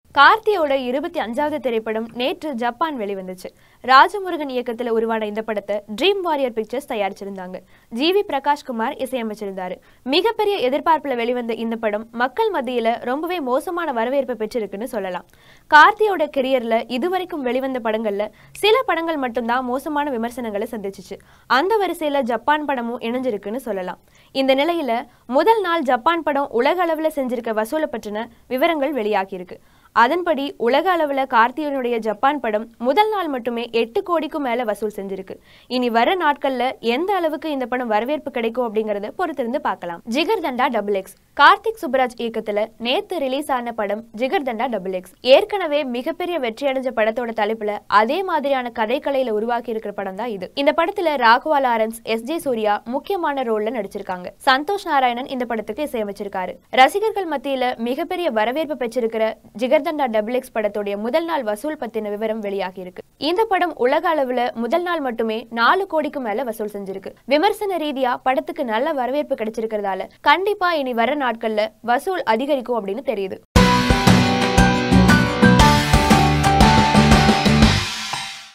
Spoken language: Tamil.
கார்த்தியோட 25வது திரைப்படம் நேற்று ஜப்பான் வெளிவந்துச்சு. ராஜமுருகன் இயக்கத்துல உருவான இந்த படத்தை ட்ரீம் வாரியர் பிக்சர்ஸ் தயாரிச்சிருந்தாங்க. ஜி.வி. பிரகாஷ்குமார் இசையமைச்சிருந்தாரு. மிகப்பெரிய எதிர்பார்ப்புல வெளிவந்த இந்த படம் மக்கள் மத்தியில ரொம்பவே மோசமான வரவேற்பை பெற்றிருக்குன்னு சொல்லலாம். கார்த்தியோட கெரியர்ல இதுவரைக்கும் வெளிவந்த படங்கள்ல சில படங்கள் மட்டும்தான் மோசமான விமர்சனங்களை சந்திச்சிச்சு. அந்த வரிசையில ஜப்பான் படமும் இணைஞ்சிருக்குன்னு சொல்லலாம். இந்த நிலையில முதல் நாள் ஜப்பான் படம் உலக அளவுல செஞ்சிருக்க வசூலை பற்றின விவரங்கள் வெளியாகியிருக்கு. அதன்படி உலக அளவுல கார்த்தியனுடைய ஜப்பான் படம் முதல் நாள் மட்டுமே 8 கோடிக்கும் மேல வசூல் செஞ்சிருக்கு. இனி வர நாட்கள்ல எந்த அளவுக்கு இந்த படம் வரவேற்பு கிடைக்கும் அப்படிங்கறத பொறுத்திருந்து பார்க்கலாம். ஜிகர்தண்டா டபுள்எக்ஸ் கார்த்திக் சுப்ராஜ் இயக்கத்துல நேத்து ரிலீஸ் ஆன படம் ஜிகர்தண்டா டபுள்எக்ஸ். ஏற்கனவே மிகப்பெரிய வெற்றி அடைஞ்ச படத்தோட தலைப்புல அதே மாதிரியான கதைக்கலையில உருவாக்கி இருக்கிற படம் தான் இது. இந்த படத்துல ராகவா லாரன்ஸ், எஸ்.ஜே. சூர்யா முக்கியமான ரோல்ல நடிச்சிருக்காங்க. சந்தோஷ் நாராயணன் இந்த படத்துக்கு இசையமைச்சிருக்காரு. ரசிகர்கள் மத்தியில மிகப்பெரிய வரவேற்பு பெற்றிருக்கிற ஜிகர்தண்டா டபுள்எக்ஸ் படத்துடைய முதல் நாள் வசூல் பத்தின விவரம் வெளியாகி இருக்கு. இந்த படம் உலக அளவுல முதல் நாள் மட்டுமே 4 கோடிக்கு மேல வசூல் செஞ்சிருக்கு. விமர்சன ரீதியா படத்துக்கு நல்ல வரவேற்பு கிடைச்சிருக்கிறதால கண்டிப்பா இனி வர நாட்கள்ல வசூல் அதிகரிக்கும் அப்படின்னு தெரியுது.